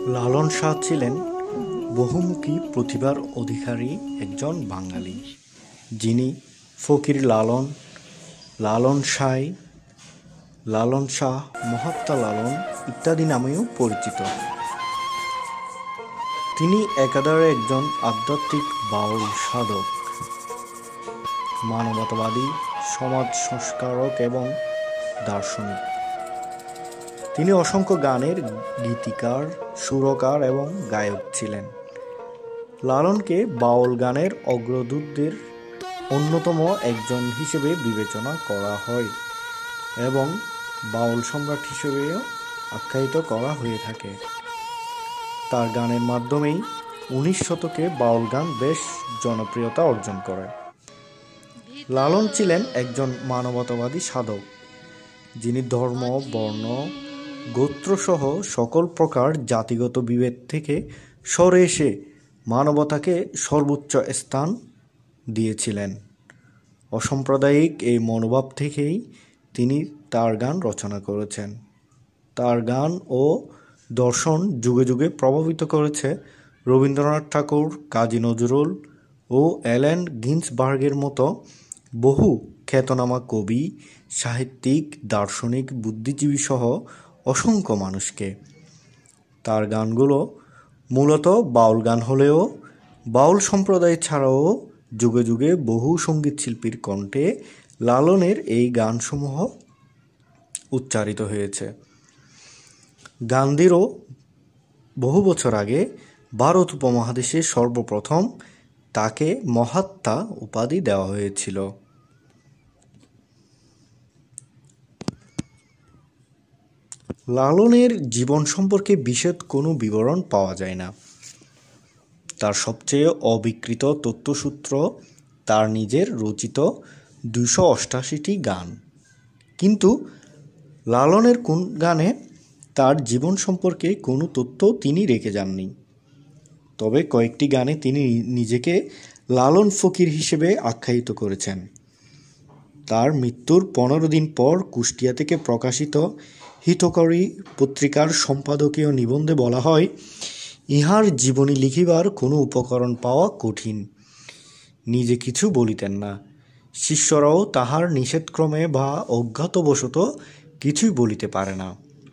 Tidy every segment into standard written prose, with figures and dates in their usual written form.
লালন শাহ ছিলেন বহুমুখী প্রতিভার অধিকারী একজন বাঙালি, যিনি ফকির লালন, লালন সাঁই, লালন শাহ, মহাত্মা লালন ইত্যাদি নামেও পরিচিত। তিনি একাধারে একজন আধ্যাত্মিক বাউল সাধক, মানবতাবাদী, সমাজ সংস্কারক এবং দার্শনিক। তিনি অসংখ্য গানের গীতিকার, সুরকার এবং গায়ক ছিলেন। লালনকে বাউল গানের অগ্রদূতদের অন্যতম একজন হিসেবে বিবেচনা করা হয় এবং বাউল সম্রাট হিসেবেও আখ্যায়িত করা হয়ে থাকে। তার গানের মাধ্যমেই 19 শতকে বাউল গান বেশ জনপ্রিয়তা অর্জন করে। লালন ছিলেন একজন মানবতাবাদী সাধক, যিনি ধর্ম, বর্ণ, গোত্রসহ সকল প্রকার জাতিগত বিভেদ থেকে সরে এসে মানবতাকে সর্বোচ্চ স্থান দিয়েছিলেন। অসাম্প্রদায়িক এই মনোভাব থেকেই তিনি তার গান রচনা করেছেন। তার গান ও দর্শন যুগে যুগে প্রভাবিত করেছে রবীন্দ্রনাথ ঠাকুর, কাজী নজরুল ও অ্যালেন গিন্সবার্গের মতো বহু খ্যাতনামা কবি, সাহিত্যিক, দার্শনিক, বুদ্ধিজীবী সহ অসংখ্য মানুষকে। তার গানগুলো মূলত বাউল গান হলেও বাউল সম্প্রদায় ছাড়াও যুগে যুগে বহু সঙ্গীতশিল্পীর কণ্ঠে লালনের এই গানসমূহ উচ্চারিত হয়েছে। গান্ধীরও বহু বছর আগে ভারত উপমহাদেশে সর্বপ্রথম তাকে মহাত্মা উপাধি দেওয়া হয়েছিল। লালনের জীবন সম্পর্কে বিশদ কোনো বিবরণ পাওয়া যায় না। তার সবচেয়ে অবিকৃত তথ্যসূত্র তার নিজের রচিত 288টি গান। কিন্তু লালনের কোন গানে তার জীবন সম্পর্কে কোনো তথ্য তিনি রেখে যাননি। তবে কয়েকটি গানে তিনি নিজেকে লালন ফকির হিসেবে আখ্যায়িত করেছেন। তার মৃত্যুর 15 দিন পর কুষ্টিয়া থেকে প্রকাশিত হিতকরী পত্রিকার সম্পাদকীয় নিবন্ধে বলা হয়, ইহার জীবনী লিখিবার কোনো উপকরণ পাওয়া কঠিন। নিজে কিছু বলিতেন না, শিষ্যরাও তাহার নিষেধক্রমে বা অজ্ঞাতবশত কিছুই বলিতে পারে না।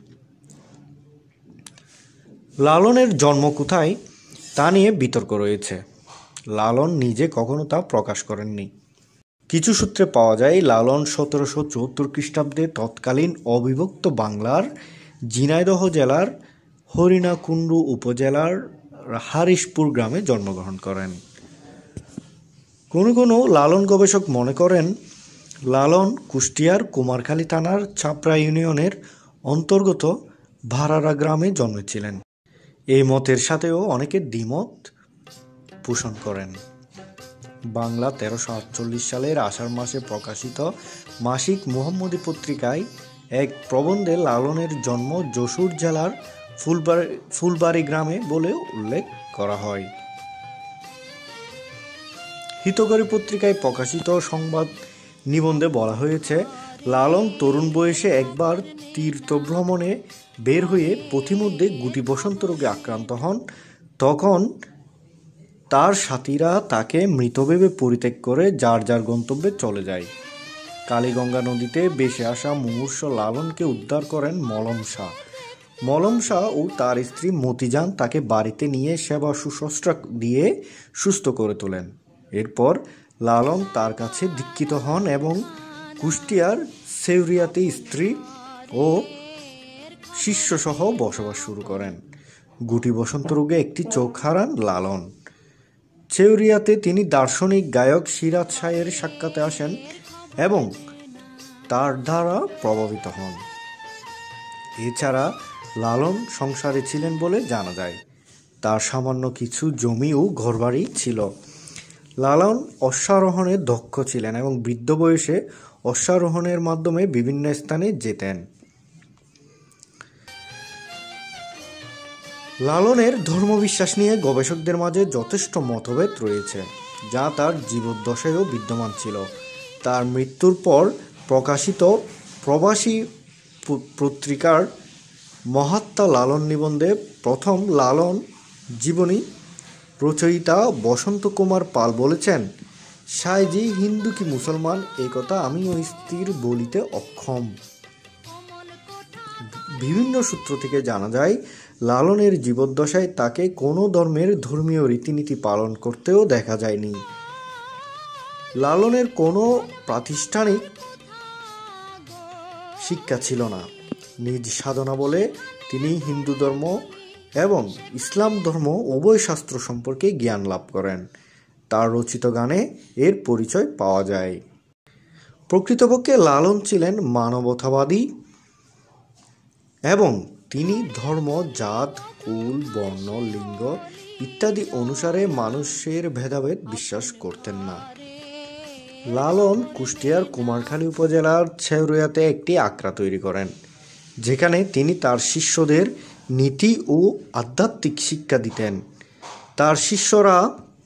লালনের জন্ম কোথায় তা নিয়ে বিতর্ক রয়েছে। লালন নিজে কখনো তা প্রকাশ করেননি। কিছু সূত্রে পাওয়া যায়, লালন 1774 খ্রিস্টাব্দে তৎকালীন অবিভক্ত বাংলার ঝিনাইদহ জেলার হরিণাকুণ্ডু উপজেলার হারিশপুর গ্রামে জন্মগ্রহণ করেন। কোনো কোনো লালন গবেষক মনে করেন, লালন কুষ্টিয়ার কুমারখালী থানার চাপড়া ইউনিয়নের অন্তর্গত ভাড়ারা গ্রামে জন্মেছিলেন। এই মতের সাথেও অনেকে দ্বিমত পোষণ করেন। বাংলা 1348 সালের আষাঢ় মাসে প্রকাশিত মাসিক মুহাম্মদী পত্রিকায় এক প্রবন্ধে লালনের জন্ম যশোর জেলার ফুলবাড়ি গ্রামে বলে উল্লেখ করা হয়। হিতকরী পত্রিকায় প্রকাশিত সংবাদ নিবন্ধে বলা হয়েছে, লালন তরুণ বয়সে একবার তীর্থভ্রমণে বের হয়ে পথিমধ্যে গুটি বসন্ত রোগে আক্রান্ত হন। তখন তার সাথীরা তাকে মৃত ভেবে পরিত্যাগ করে যার যার গন্তব্যে চলে যায়। কালীগঙ্গা নদীতে ভেসে আসা মুমূর্ষু লালনকে উদ্ধার করেন মলম শাহ। মলম শাহ ও তার স্ত্রী মতিজান তাকে বাড়িতে নিয়ে সেবা শুশ্রূষা দিয়ে সুস্থ করে তোলেন। এরপর লালন তার কাছে দীক্ষিত হন এবং কুষ্টিয়ার সেউরিয়াতে স্ত্রী ও শিষ্যসহ বসবাস শুরু করেন। গুটি বসন্ত রোগে একটি চোখ হারান লালন। সেউরিয়াতে তিনি দার্শনিক গায়ক সিরাজ শাহের সাক্ষাতে আসেন এবং তার দ্বারা প্রভাবিত হন। এছাড়া লালন সংসারে ছিলেন বলে জানা যায়। তার সামান্য কিছু জমি ও ঘরবাড়ি ছিল। লালন অশ্বারোহণে দক্ষ ছিলেন এবং বৃদ্ধ বয়সে অশ্বারোহণের মাধ্যমে বিভিন্ন স্থানে যেতেন। লালনের ধর্মবিশ্বাস নিয়ে গবেষকদের মাঝে যথেষ্ট মতভেদ রয়েছে, যা তার জীবদ্দশায়ও বিদ্যমান ছিল। তার মৃত্যুর পর প্রকাশিত প্রবাসী পত্রিকার মহাত্মা লালন নিবন্ধে প্রথম লালন জীবনী রচয়িতা বসন্ত কুমার পাল বলেছেন, সাইজি হিন্দু কি মুসলমান এ কথা আমি স্থির বলিতে অক্ষম। বিভিন্ন সূত্র থেকে জানা যায়, লালনের জীবদ্দশায় তাকে কোনো ধর্মের ধর্মীয় রীতিনীতি পালন করতেও দেখা যায়নি। লালনের কোনো প্রাতিষ্ঠানিক শিক্ষা ছিল না। নিজ সাধনা বলে তিনি হিন্দু ধর্ম এবং ইসলাম ধর্ম উভয় শাস্ত্র সম্পর্কে জ্ঞান লাভ করেন। তার রচিত গানে এর পরিচয় পাওয়া যায়। প্রকৃতপক্ষে লালন ছিলেন মানবতাবাদী এবং তিনি ধর্ম, জাত, কুল, বর্ণ, লিঙ্গ ইত্যাদি অনুসারে মানুষের ভেদাভেদ বিশ্বাস করতেন না। লালন কুষ্টিয়ার কুমারখালী উপজেলার ছেউরিয়াতে একটি আখড়া তৈরি করেন, যেখানে তিনি তার শিষ্যদের নীতি ও আধ্যাত্মিক শিক্ষা দিতেন। তার শিষ্যরা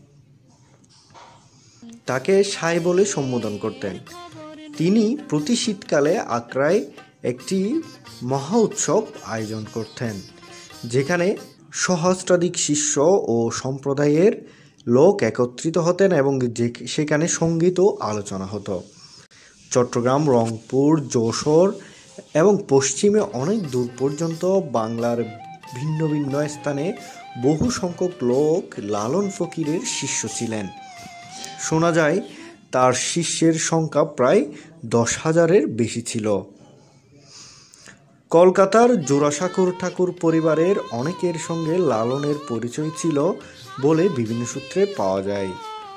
তাকে সাই বলে সম্বোধন করতেন। তিনি প্রতি শীতকালে আখড়ায় একটি মহা উৎসব আয়োজন করতেন, যেখানে সহস্রাধিক শিষ্য ও সম্প্রদায়ের লোক একত্রিত হতেন এবং সেখানে সঙ্গীত ও আলোচনা হতো। চট্টগ্রাম, রংপুর, যশোর এবং পশ্চিমে অনেক দূর পর্যন্ত বাংলার ভিন্ন ভিন্ন স্থানে বহু সংখ্যক লোক লালন ফকিরের শিষ্য ছিলেন। শোনা যায় তার শিষ্যের সংখ্যা প্রায় 10,000-এর বেশি ছিল। কলকাতার জোড়াসাঁকোর ঠাকুর পরিবারের অনেকের সঙ্গে লালনের পরিচয় ছিল বলে বিভিন্ন সূত্রে পাওয়া যায়।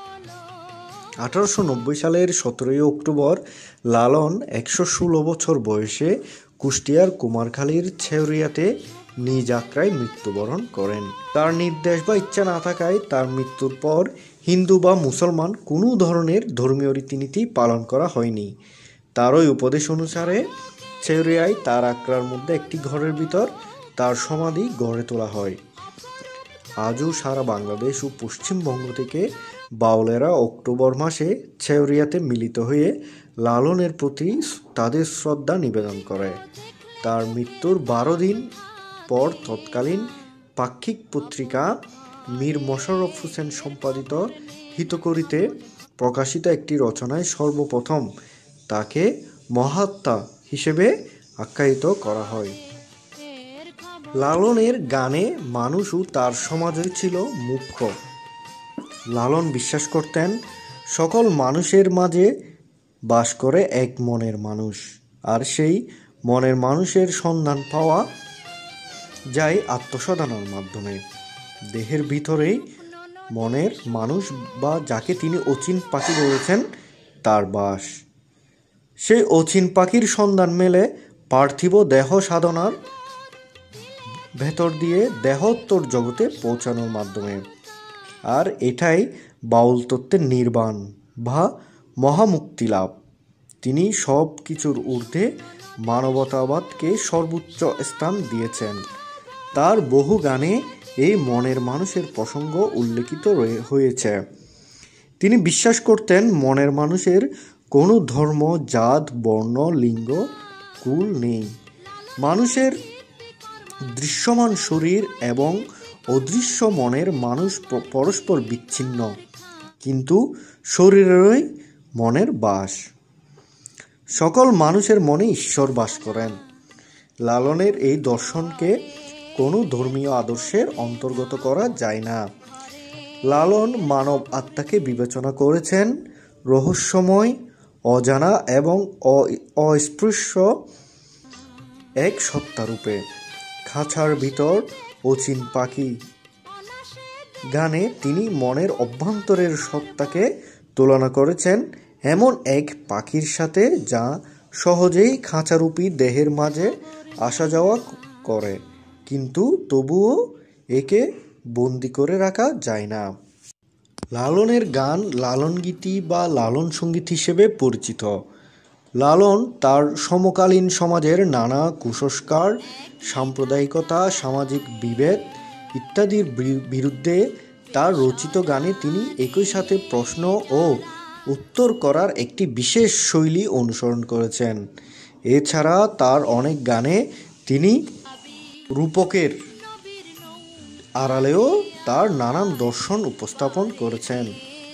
1890 সালের 17 অক্টোবর লালন 116 বছর বয়সে কুষ্টিয়ার কুমারখালীর ছেউরিয়াতে নিজ আখড়ায় মৃত্যুবরণ করেন। তার নির্দেশ বা ইচ্ছা না থাকায় তার মৃত্যুর পর হিন্দু বা মুসলমান কোনো ধরনের ধর্মীয় রীতিনীতি পালন করা হয়নি। তারই উপদেশ অনুসারে ছেউরিয়ায় তার আখড়ার মধ্যে একটি ঘরের ভিতর তার সমাধি গড়ে তোলা হয়। আজও সারা বাংলাদেশ ও পশ্চিমবঙ্গ থেকে বাউলেরা অক্টোবর মাসে ছেউরিয়াতে মিলিত হয়ে লালনের প্রতি তাদের শ্রদ্ধা নিবেদন করে। তার মৃত্যুর 12 দিন পর তৎকালীন পাক্ষিক পত্রিকা মীর মোশাররফ হোসেন সম্পাদিত হিতকরীতে প্রকাশিত একটি রচনায় সর্বপ্রথম তাকে মহাত্মা হিসেবে আখ্যায়িত করা হয়। লালনের গানে মানুষ ও তার সমাজই ছিল মুখ্য। লালন বিশ্বাস করতেন, সকল মানুষের মাঝে বাস করে এক মনের মানুষ, আর সেই মনের মানুষের সন্ধান পাওয়া যায় আত্মসাধনার মাধ্যমে। দেহের ভিতরেই মনের মানুষ বা যাকে তিনি অচিন পাখি বলেছেন তার বাস। সেই অচিন পাখির সন্ধান মেলে পার্থিব দেহ সাধনার ভেতর দিয়ে দেহোত্তর জগতে পৌঁছানোর মাধ্যমে। আর এটাই বাউল তত্ত্বের নির্বাণ বা মহামুক্তি লাভ। তিনি সব কিছুর ঊর্ধ্বে মানবতাবাদকে সর্বোচ্চ স্থান দিয়েছেন। তার বহু গানে এই মনের মানুষের প্রসঙ্গ উল্লেখিত হয়েছে। তিনি বিশ্বাস করতেন, মনের মানুষের কোনো ধর্ম, জাত, বর্ণ, লিঙ্গ, কুল নেই। মানুষের দৃশ্যমান শরীর এবং অদৃশ্য মনের মানুষ পরস্পর বিচ্ছিন্ন, কিন্তু শরীরেরই মনের বাস। সকল মানুষের মনে ঈশ্বর বাস করেন। লালনের এই দর্শনকে কোনো ধর্মীয় আদর্শের অন্তর্গত করা যায় না। লালন মানব আত্মাকে বিবেচনা করেছেন রহস্যময়, অজানা এবং অস্পৃশ্য এক সত্তারূপে। খাঁচার ভিতর অচিন পাখি গানে তিনি মনের অভ্যন্তরের সত্তাকে তুলনা করেছেন এমন এক পাখির সাথে, যা সহজেই খাঁচারূপী দেহের মাঝে আসা যাওয়া করে, কিন্তু তবুও একে বন্দি করে রাখা যায় না। লালনের গান লালন গীতি বা লালন সঙ্গীত হিসেবে পরিচিত। লালন তার সমকালীন সমাজের নানা কুসংস্কার, সাম্প্রদায়িকতা, সামাজিক বিভেদ ইত্যাদির বিরুদ্ধে তার রচিত গানে তিনি একই সাথে প্রশ্ন ও উত্তর করার একটি বিশেষ শৈলী অনুসরণ করেছেন। এছাড়া তার অনেক গানে তিনি রূপকের আড়ালেও তার নানান দর্শন উপস্থাপন করেছেন।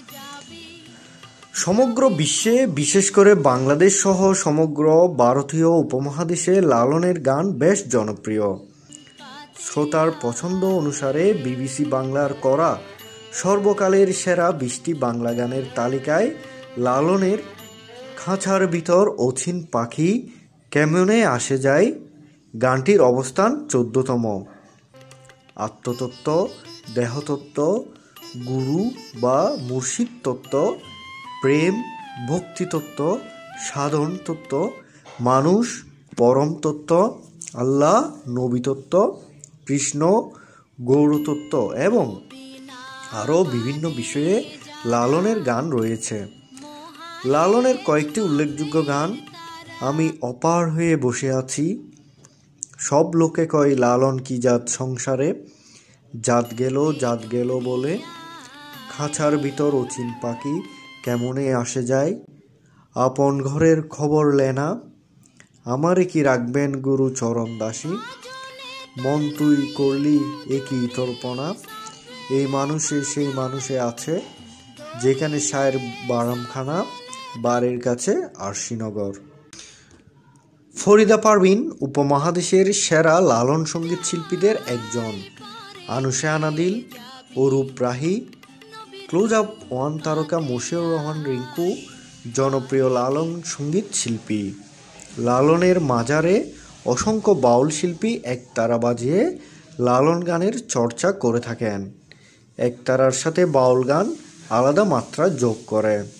সমগ্র বিশ্বে, বিশেষ করে বাংলাদেশ সহ সমগ্র ভারতীয় উপমহাদেশে লালনের গান বেশ জনপ্রিয়। শ্রোতার পছন্দ অনুসারে বিবিসি বাংলার করা সর্বকালের সেরা 20টি বাংলা গানের তালিকায় লালনের খাঁচার ভিতর অচিন পাখি কেমনে আসে যায় গানটির অবস্থান 14তম। আত্মতত্ত্ব, দেহতত্ত্ব, গুরু বা মুর্শিদ তত্ত্ব, প্রেম, ভক্তিতত্ত্ব, সাধন তত্ত্ব, মানুষ, পরম তত্ত্ব, আল্লাহ, নবীতত্ত্ব, কৃষ্ণ, গৌরতত্ত্ব এবং আরও বিভিন্ন বিষয়ে লালনের গান রয়েছে। লালনের কয়েকটি উল্লেখযোগ্য গান: আমি অপার হয়ে বসে আছি, সব লোকে কয় লালন কি জাত সংসারে, জাত গেল বলে, খাঁচার ভিতর অচিন পাখি কেমনে আসে যায়, আপন ঘরের খবর লেনা, আমারে কি রাখবেন গুরু চরণ দাসী, মন তুই করলি একই তর্পণা, এই মানুষে সেই মানুষে আছে, যেখানে সায়ের বারামখানা, বাড়ির কাছে আরশিনগর। ফরিদা পারভিন উপমহাদেশের সেরা লালন সঙ্গীত শিল্পীদের একজন। Anushe Anadil, Arup Rahi, close up one তারকা মশিউর রহমান রিঙ্কু জনপ্রিয় লালন সঙ্গীত শিল্পী। লালনের মাজারে অসংখ্য বাউল শিল্পী একতারা বাজিয়ে লালন গানের চর্চা করে থাকেন। একতারার সাথে বাউল গান আলাদা মাত্রা যোগ করে।